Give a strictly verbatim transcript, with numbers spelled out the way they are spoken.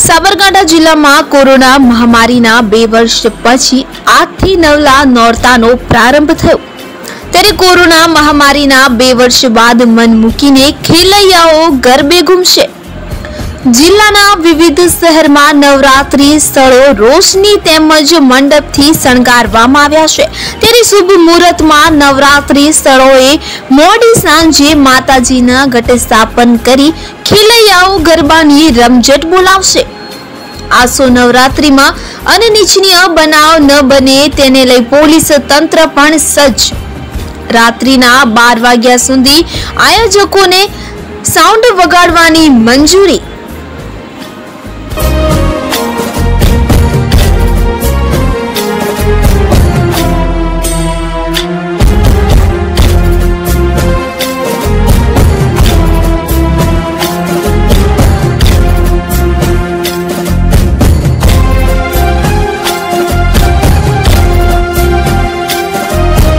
સાબરકાંઠા જિલ્લામાં કોરોના મહામારીના બે વર્ષ પછી આજથી નવલા નોરતાનો પ્રારંભ થયો ત્યારે કોરોના મહામારીના બે વર્ષ બાદ મન મૂકીને ખેલૈયાઓ ગરબે ઘૂમશે। જિલ્લાના વિવિધ શહેરમાં નવરાત્રી સ્થળો રોશની તેમજ મંડપથી શણગારવામાં આવ્યા છે ત્યારે શુભ મુહૂર્તમાં નવરાત્રી સ્થળોએ મોડી સાંજે માતાજીના ઘટ સ્થાપન કરી ખેલૈયાઓ ગરબાની રમઝટ બોલાવશે। આસો નવરાત્રીમાં અનિચ્છનીય બનાવ ન બને તેને લઈ પોલીસ તંત્ર પણ સજ્જ। રાત્રિના બાર વાગ્યા સુધી આયોજકોને સાઉન્ડ વગાડવાની મંજૂરી।